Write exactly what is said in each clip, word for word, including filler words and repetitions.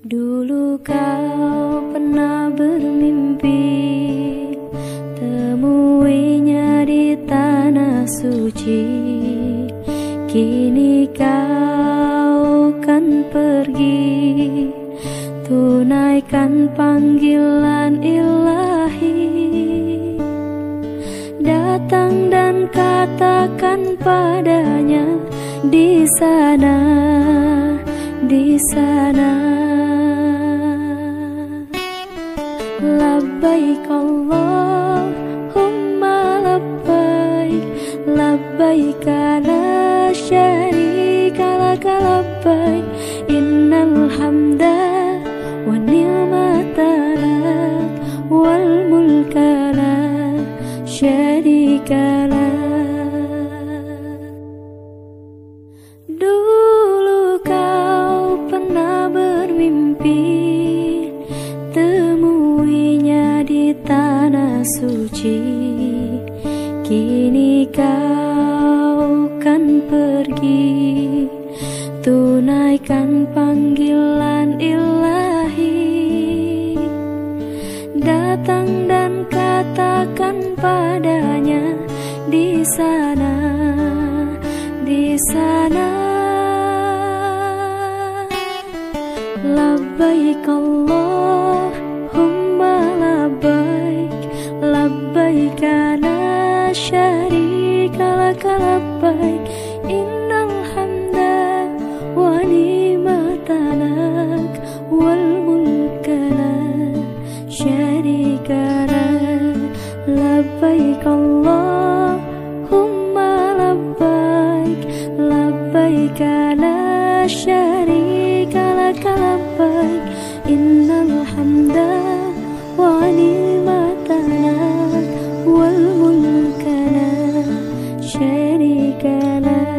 Dulu kau pernah bermimpi temuinya di tanah suci. Kini kau kan pergi, tunaikan panggilan ilahi. Datang dan katakan padanya, di sana, di sana. Labbaik Allahumma labbaik, labbaik la syarika laka labbaik, innal hamda wa ni'mata lak wal mulka la syarika lak. Dulu kau pernah bermimpi temuinya di tanah suci. Kini kau kan pergi, tunaikan panggilan ilahi. Datang dan katakan padanya, di sana, di sana. Labbaik Allahumma labbaik, labbaik la syarika laka labbaik, innal hamda wa ni'mata lak wal mulka la syarika lak. Labbaik Allahumma labbaik, labbaik la syarika laka labbaik, innal hamda wa ni'mata lak wal mulka la syarika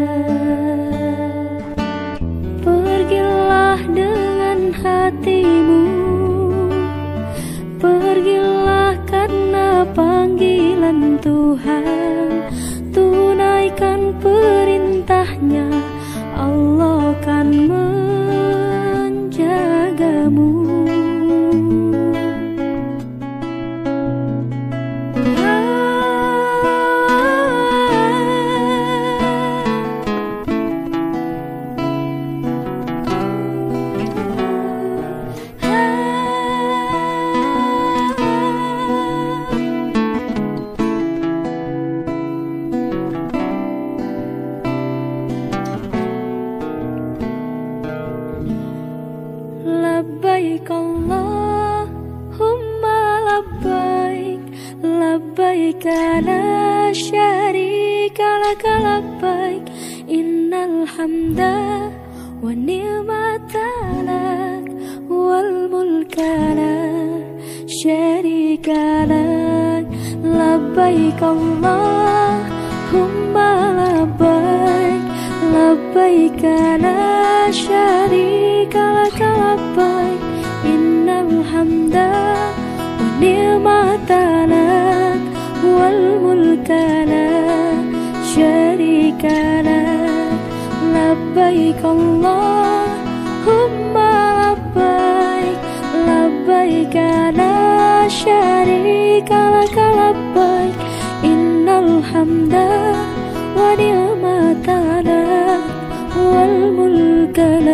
lak. Pergilah dengan hatimu, pergilah karena panggilan Tuhan. Tunaikan perintahnya, Allah kan menjagamu. Labbaik Allahumma labbaik, labbaik la syarika laka labbaik, innal hamda wa ni'mata lak wal mulka la syarika lak. Labbaik Allahumma labbaik, labbaik la syarika laka labbaik, innal hamda wa ni'mata lak wal mulka la syarika lak. Labbaik Allahumma labbaik, labbaik la syarika laka labbaik, innal hamda wa ni'mata lak wal mulka